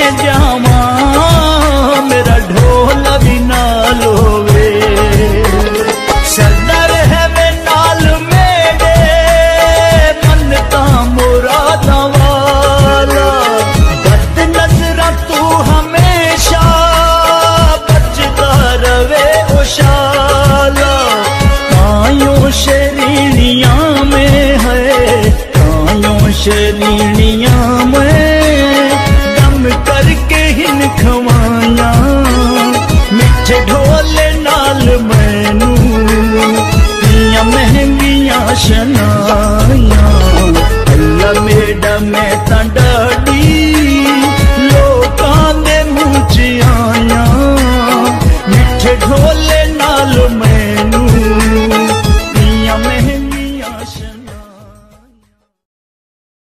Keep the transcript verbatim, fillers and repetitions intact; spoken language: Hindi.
जावा मेरा ढोल भी नाल होवे। सरदार है मैं नाल मेरे मन्नता मुरादा वाला। बद नजरा तू हमेशा बचदा रवे ओ शाला। कायों शरीनिया में है कायों शरीनिया में दम करके हिन खवाया। मिठे ढोले नाल मैनू दियां महंगियां शनाया। अल्लाह मेरा मैं तां डाडी लोकां दे मुंह च आया। मिठे ढोले नाल